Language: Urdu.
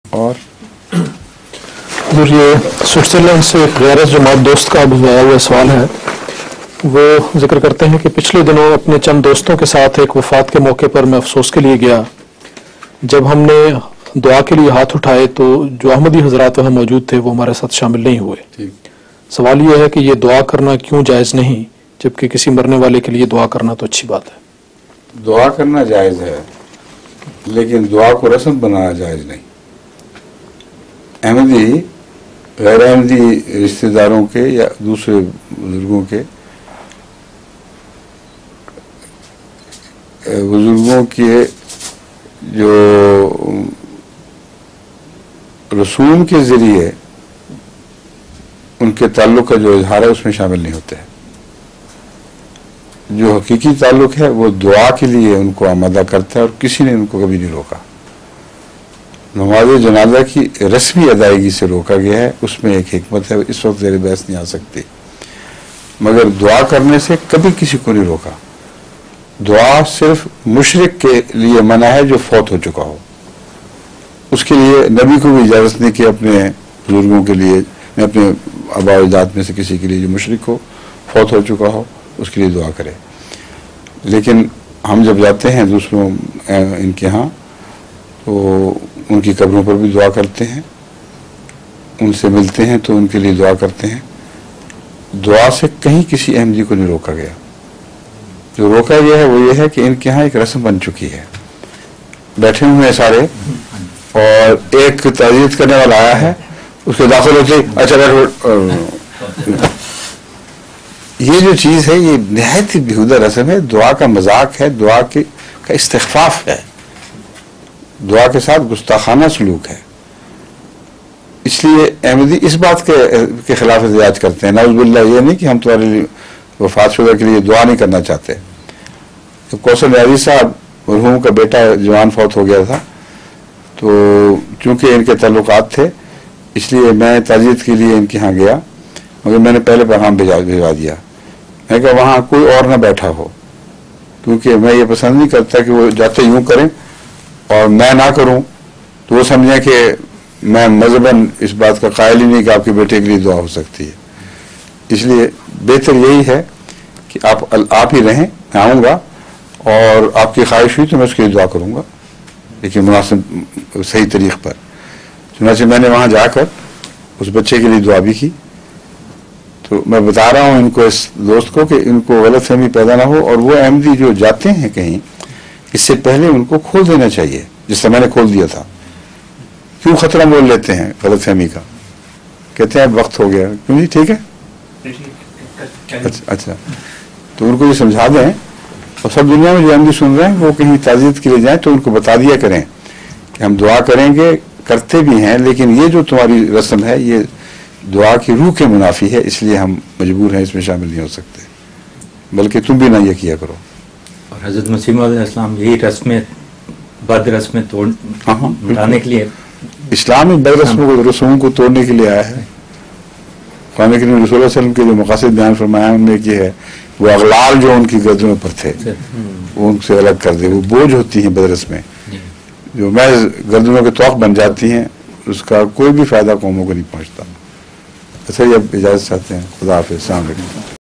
اور یہ سوئٹزرلینڈ سے غیر جماعت دوست کا ابھی آیا ہوا سوال ہے. وہ ذکر کرتے ہیں کہ پچھلے دنوں اپنے چند دوستوں کے ساتھ ایک وفات کے موقع پر میں افسوس کے لیے گیا. جب ہم نے دعا کے لیے ہاتھ اٹھائے تو جو احمدی حضرات وہاں موجود تھے وہ ہمارے ساتھ شامل نہیں ہوئے. سوال یہ ہے کہ یہ دعا کرنا کیوں جائز نہیں، جبکہ کسی مرنے والے کے لیے دعا کرنا تو اچھی بات ہے. دعا کرنا جائز ہے لیکن دعا کو رسم بنانا جائز نہیں. احمدی غیر احمدی رشتہ داروں کے یا دوسرے بزرگوں کے جو رسوم کے ذریعے ان کے تعلق کا جو اظہار ہے اس میں شامل نہیں ہوتے ہیں. جو حقیقی تعلق ہے وہ دعا کے لیے ان کو آمادہ کرتا ہے اور کسی نے ان کو کبھی نہیں روکا. نماز جنازہ کی رسمی ادائیگی سے روکا گیا ہے، اس میں ایک حکمت ہے، اس وقت زیر بحث نہیں آ سکتی، مگر دعا کرنے سے کبھی کسی کو نہیں روکا. دعا صرف مشرک کے لیے منع ہے جو فوت ہو چکا ہو. اس کے لیے نبی کو بھی اجازت نہیں کہ اپنے بزرگوں کے لیے، اپنے آباء و اجداد میں سے کسی کے لیے جو مشرک ہو، فوت ہو چکا ہو، اس کے لیے دعا کرے. لیکن ہم جب جاتے ہیں دوسروں ان کے ہاں تو ان کی قبروں پر بھی دعا کرتے ہیں، ان سے ملتے ہیں تو ان کے لیے دعا کرتے ہیں. دعا سے کہیں کسی احمدی کو نہیں روکا گیا. جو روکا گیا ہے وہ یہ ہے کہ ان کے ہاں ایک رسم بن چکی ہے، بیٹھے ہوئے ہیں سارے اور ایک تعزیت کرنے والا آیا ہے، اس کے داخل ہوتے اچھا بیٹھو. یہ جو چیز ہے یہ نہایت ہی بیہودہ رسم ہے، دعا کا مذاق ہے، دعا کا استخفاف ہے، دعا کے ساتھ گستاخانہ سلوک ہے. اس لیے احمدی اس بات کے خلاف احتجاج کرتے ہیں، نعوذ باللہ، یہ نہیں کہ ہم تمہارے لیے وفات شدہ کے لیے دعا نہیں کرنا چاہتے. کوثر نیازی صاحب مرحوم کا بیٹا جوان فوت ہو گیا تھا، تو چونکہ ان کے تعلقات تھے اس لیے میں تعزیت کے لیے ان کے ہاں گیا، مگر میں نے پہلے پیغام بھیجوا دیا. میں کہا وہاں کوئی اور نہ بیٹھا ہو، کیونکہ میں یہ پسند نہیں کرتا کہ وہ جاتے یوں کریں اور میں نہ کروں تو وہ سمجھیں کہ میں مذہباً اس بات کا قائل ہی نہیں کہ آپ کے بیٹے کے لیے دعا ہو سکتی ہے. اس لیے بہتر یہی ہے کہ آپ ہی رہیں، میں آؤں گا اور آپ کی خواہش ہوئی تو میں اس کے لیے دعا کروں گا، لیکن مناسب صحیح طریق پر. چنانچہ میں نے وہاں جا کر اس بچے کے لیے دعا بھی کی. تو میں بتا رہا ہوں ان کو، اس دوست کو، کہ ان کو غلط فہمی پیدا نہ ہو، اور وہ احمدی جو جاتے ہیں کہیں اس سے پہلے ان کو کھول دینا چاہیے، جس طرح میں نے کھول دیا تھا. کیوں خطرہ مول لیتے ہیں غلط فہمی کا؟ کہتے ہیں اب وقت ہو گیا. کیوں جی ٹھیک ہے، اچھا تو ان کو یہ سمجھا دیں، اور سب دنیا میں جو احمدی سن رہے ہیں وہ کہیں تعزیت کے لیے جائیں تو ان کو بتا دیا کریں کہ ہم دعا کریں گے، کرتے بھی ہیں، لیکن یہ جو تمہاری رسم ہے یہ دعا کی روح کے منافی ہے، اس لیے ہم مجبور ہیں، اس میں شامل نہیں ہو سکتے، بلکہ تم بھی نہ یہ کیا کرو. اور حضرت مسیح علیہ السلام یہی رسمیں بد رسمیں مٹانے کے لیے، اسلامی بد رسموں کو توڑنے کے لیے آیا ہے. قرآن کریم رسول اللہ صلی اللہ علیہ وسلم کے جو مقاصد بیان فرمایا ان میں یہ ہے وہ اغلال جو ان کی گردنوں پر تھے وہ ان سے الگ کر دے. وہ بوجھ ہوتی ہیں بد رسمیں جو محض گردنوں کے توق بن جاتی ہیں، اس کا کوئی بھی فائدہ قوموں کو نہیں پہنچتا. اچھا یہ اب اجازت چاہتے ہیں. خدا حافظ، السلام علیکم.